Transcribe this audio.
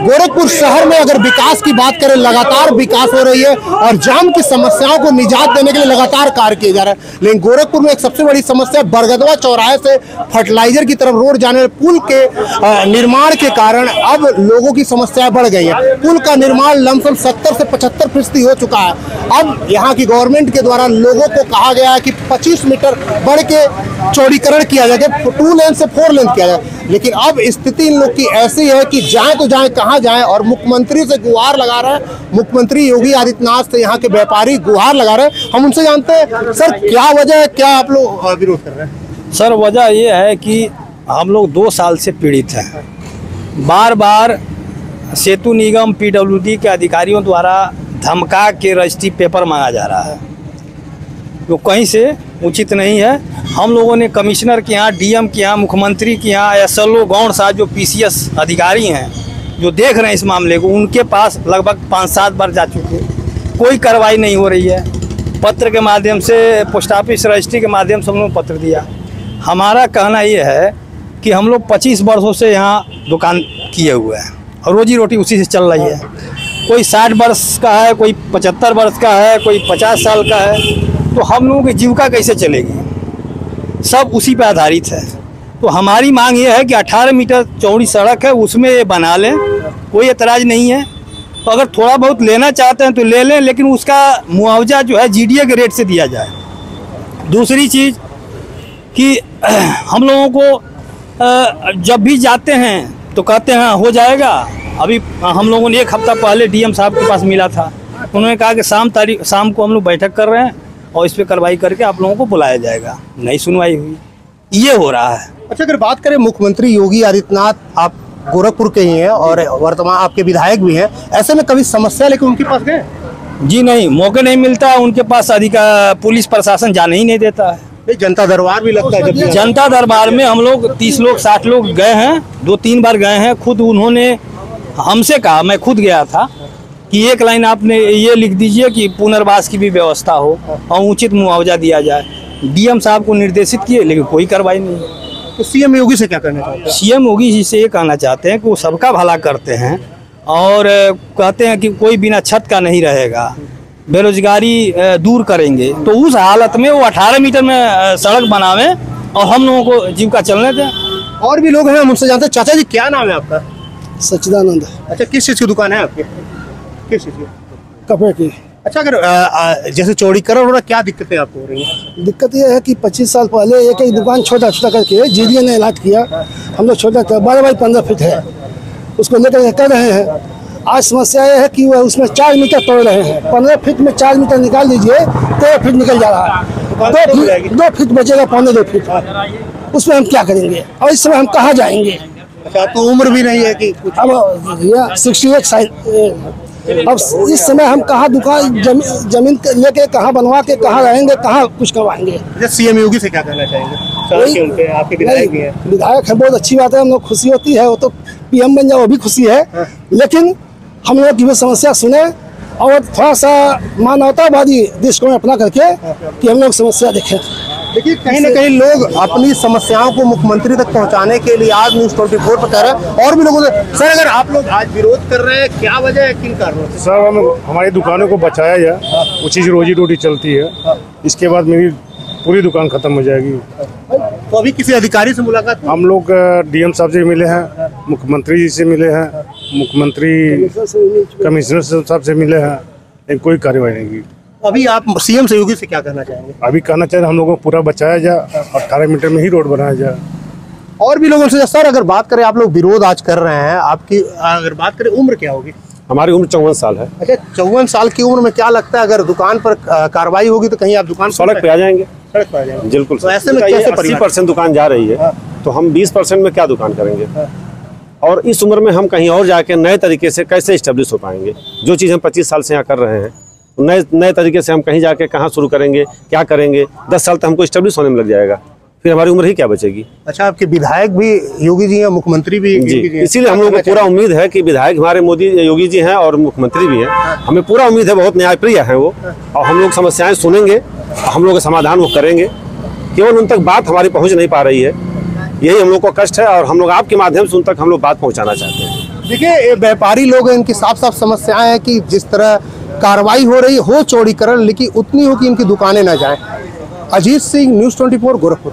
गोरखपुर शहर में अगर विकास की बात करें, लगातार विकास हो रही है और जाम की समस्याओं को निजात देने के लिए लगातार कार्य किए जा रहे हैं। लेकिन गोरखपुर में एक सबसे बड़ी समस्या बरगदवा चौराहे से फर्टिलाइजर की तरफ रोड जाने पुल के निर्माण के कारण अब लोगों की समस्याएं बढ़ गई है। पुल का निर्माण लमसम 70 से 75% हो चुका है। अब यहाँ की गवर्नमेंट के द्वारा लोगों को कहा गया है कि 25 मीटर बढ़ के चौड़ीकरण किया जाए, 2 लेन से 4 लेन किया जाए। लेकिन अब स्थिति इन लोग की ऐसी है कि जाए तो जाए कहाँ जाए, और मुख्यमंत्री से गुहार लगा रहे हैं। मुख्यमंत्री योगी आदित्यनाथ से यहाँ के व्यापारी गुहार लगा रहे हैं। हम उनसे जानते हैं, सर क्या वजह है, क्या आप लोग विरोध कर रहे हैं? सर वजह ये है कि हम लोग 2 साल से पीड़ित हैं। बार बार सेतु निगम PWD के अधिकारियों द्वारा धमका के रजिस्ट्री पेपर मांगा जा रहा है, जो कहीं से उचित नहीं है। हम लोगों ने कमिश्नर के यहाँ, DM के यहाँ, मुख्यमंत्री के यहाँ, SLO गौड़ साहब जो PCS अधिकारी हैं जो देख रहे हैं इस मामले को, उनके पास लगभग 5-7 बार जा चुके, कोई कार्रवाई नहीं हो रही है। पत्र के माध्यम से, पोस्ट ऑफिस रजिस्ट्री के माध्यम से हम लोग पत्र दिया। हमारा कहना ये है कि हम लोग 25 वर्षों से यहाँ दुकान किए हुए हैं और रोजी रोटी उसी से चल रही है। कोई 60 वर्ष का है, कोई 75 वर्ष का है, कोई 50 साल का है, तो हम लोगों की जीविका कैसे चलेगी? सब उसी पे आधारित है। तो हमारी मांग ये है कि 18 मीटर चौड़ी सड़क है, उसमें ये बना लें, कोई एतराज़ नहीं है। तो अगर थोड़ा बहुत लेना चाहते हैं तो ले लें, लेकिन उसका मुआवजा जो है GDA के रेट से दिया जाए। दूसरी चीज़ कि हम लोगों को जब भी जाते हैं तो कहते हैं हो जाएगा। अभी हम लोगों ने 1 हफ्ता पहले DM साहब के पास मिला था, उन्होंने कहा कि शाम को हम लोग बैठक कर रहे हैं और इस पर कार्रवाई करके आप लोगों को बुलाया जाएगा। नहीं सुनवाई हुई, ये हो रहा है। अच्छा, अगर बात करें मुख्यमंत्री योगी आदित्यनाथ, आप गोरखपुर के ही हैं और वर्तमान आपके विधायक भी हैं, ऐसे में कभी समस्या लेकर उनके पास गए? जी नहीं, मौके नहीं मिलता उनके पास। पुलिस प्रशासन जाने ही नहीं देता है। जनता दरबार भी लगता है, जब जनता दरबार में हम लोग 30 लोग 60 लोग गए हैं, 2-3 बार गए हैं। खुद उन्होंने हमसे कहा, मैं खुद गया था, कि 1 लाइन आपने ये लिख दीजिए कि पुनर्वास की भी व्यवस्था हो और उचित मुआवजा दिया जाए। DM साहब को निर्देशित किए, लेकिन कोई कार्रवाई नहीं। तो CM योगी से क्या कहना चाहते हैं? CM योगी जी से ये कहना चाहते हैं कि वो सबका भला करते हैं और कहते हैं कि कोई बिना छत का नहीं रहेगा, बेरोजगारी दूर करेंगे। तो उस हालत में वो 18 मीटर में सड़क बनावे और हम लोगों को जीविका चलने दें। और भी लोग हैं, हम उनसे जानते हैं। चाचा जी क्या नाम है आपका? सच्चिदानंद। अच्छा, किस चीज़ की दुकान है आपकी? किस चीज़ की? कपड़े की। अच्छा, अगर जैसे चौड़ीकरण हो रहा, क्या दिक्कतें आपको हो रही हैं? दिक्कत ये है कि 25 साल पहले एक दुकान छोटा करके GDA ने अलॉट किया, हम लोग छोटा 12 बाई 15 फीट है, उसको लेकर कर रहे हैं। आज समस्या ये है कि वह उसमें 4 मीटर तोड़ रहे हैं। 15 फीट में 4 मीटर निकाल दीजिए, 13 फीट निकल जा रहा है। 2 फीट बचेगा, 2.25 फीट। उसमें हम क्या करेंगे और इस समय हम कहाँ जाएंगे? अच्छा, तो उम्र भी नहीं है कि कुछ? अब 61 साल। अब इस समय हम कहाँ दुकान जमीन लेके कहाँ बनवा के कहाँ रहेंगे, कहाँ कुछ करवाएंगे? CM योगी से क्या कहना चाहेंगे? आपके विधायक भी हैं। विधायक है, बहुत अच्छी बात है, हम लोग खुशी होती है। वो तो PM बन जाए वो भी खुशी है, लेकिन हम लोग की भी समस्या सुने और थोड़ा सा मानवतावादी दृष्टिकोण अपना करके कि हम लोग समस्या देखें। देखिए, कहीं ना कहीं लोग अपनी समस्याओं को मुख्यमंत्री तक पहुंचाने के लिए आज न्यूज़ 24 पर कह रहे हैं। और भी लोगों से, सर अगर आप लोग आज विरोध कर रहे हैं, क्या वजह है, किन कारणों से? सर, हमारी दुकानों को बचाया जाए, उसी से रोजी रोटी चलती है। इसके बाद मेरी पूरी दुकान खत्म हो जाएगी। तो अभी किसी अधिकारी से मुलाकात? हम लोग DM साहब से मिले हैं, मुख्यमंत्री जी से मिले हैं, मुख्यमंत्री कमिश्नर साहब से मिले हैं, लेकिन कोई कार्रवाई नहीं की। अभी आप CM से योगी से क्या कहना चाहेंगे? अभी कहना चाहिए हम लोगों को पूरा बचाया जाए, 18 मीटर में ही रोड बनाया जाए। और भी लोगों से, सर अगर बात करें, आप लोग विरोध आज कर रहे हैं, आपकी अगर बात करें उम्र क्या होगी? हमारी उम्र 54 साल है। अच्छा, 54 साल की उम्र में क्या लगता है अगर दुकान पर कार्रवाई होगी तो कहीं आप दुकान सड़क पे आ जाएंगे? सड़क पे आ जाएंगे, बिल्कुल। तो ऐसे में कैसे 80% दुकान जा रही है, तो हम 20% में क्या दुकान करेंगे? और इस उम्र में हम कहीं और जाके नए तरीके से कैसे स्टेब्लिश हो पाएंगे? जो चीज़ हम 25 साल से यहाँ कर रहे हैं, नए तरीके से हम कहीं जाके कहाँ शुरू करेंगे, क्या करेंगे? 10 साल तक हमको स्टेब्लिश होने में लग जाएगा, फिर हमारी उम्र ही क्या बचेगी। अच्छा, आपके विधायक भी योगी जी हैं, मुख्यमंत्री भी जी, इसीलिए हम लोगों को पूरा उम्मीद है कि विधायक हमारे मोदी योगी जी हैं और मुख्यमंत्री भी हैं। हमें पूरा उम्मीद है, बहुत न्यायप्रिय हैं वो, और हम लोग समस्याएं सुनेंगे, हम लोग का समाधान वो करेंगे। केवल उन तक बात हमारी पहुँच नहीं पा रही है, यही हम लोग को कष्ट है, और हम लोग आपके माध्यम से उन तक हम लोग बात पहुँचाना चाहते हैं। देखिए ये व्यापारी लोग हैं, इनकी साफ साफ समस्याएं हैं कि जिस तरह कार्रवाई हो रही हो चौड़ीकरण, लेकिन उतनी हो कि इनकी दुकानें ना जाएं। अजीत सिंह, न्यूज़ 24, गोरखपुर।